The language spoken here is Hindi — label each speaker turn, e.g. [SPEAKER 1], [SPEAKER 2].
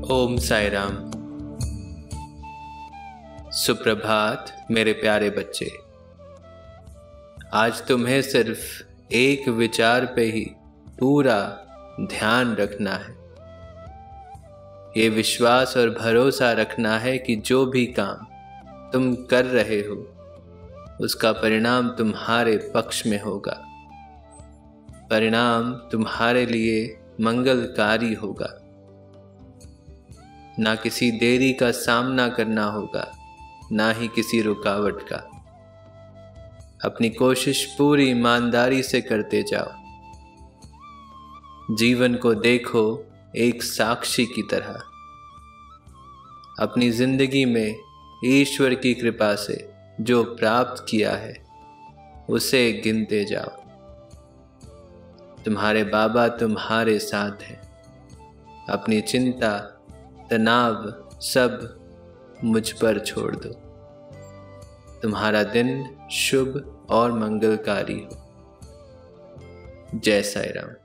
[SPEAKER 1] ओम साई राम। सुप्रभात मेरे प्यारे बच्चे। आज तुम्हें सिर्फ एक विचार पे ही पूरा ध्यान रखना है। ये विश्वास और भरोसा रखना है कि जो भी काम तुम कर रहे हो उसका परिणाम तुम्हारे पक्ष में होगा। परिणाम तुम्हारे लिए मंगलकारी होगा। ना किसी देरी का सामना करना होगा, ना ही किसी रुकावट का। अपनी कोशिश पूरी ईमानदारी से करते जाओ। जीवन को देखो एक साक्षी की तरह। अपनी जिंदगी में ईश्वर की कृपा से जो प्राप्त किया है उसे गिनते जाओ। तुम्हारे बाबा तुम्हारे साथ हैं। अपनी चिंता तनाव सब मुझ पर छोड़ दो। तुम्हारा दिन शुभ और मंगलकारी हो। जय साई राम।